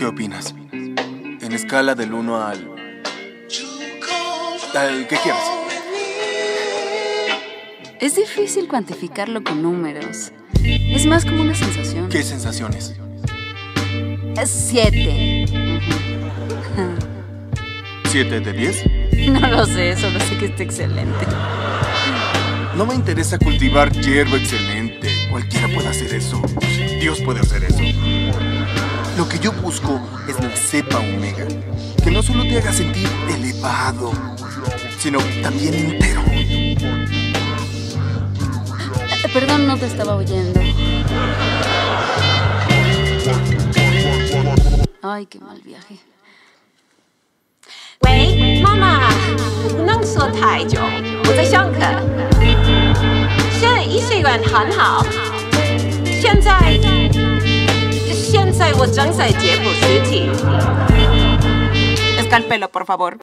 ¿Qué opinas? En escala del 1 al... ¿Qué quieres? Es difícil cuantificarlo con números. Es más como una sensación. ¿Qué sensaciones? 7. ¿7 de 10? No lo sé, solo sé que está excelente. No me interesa cultivar hierba excelente. Cualquiera puede hacer eso. Dios puede hacer eso. Lo que yo busco es la cepa omega, que no solo te haga sentir elevado, sino también entero. Perdón, no te estaba oyendo. Ay, qué mal viaje. 喂，妈妈，不能说太久，我在上课。现在医学院很好，现在我正在解剖尸体。Escalpelo, por favor.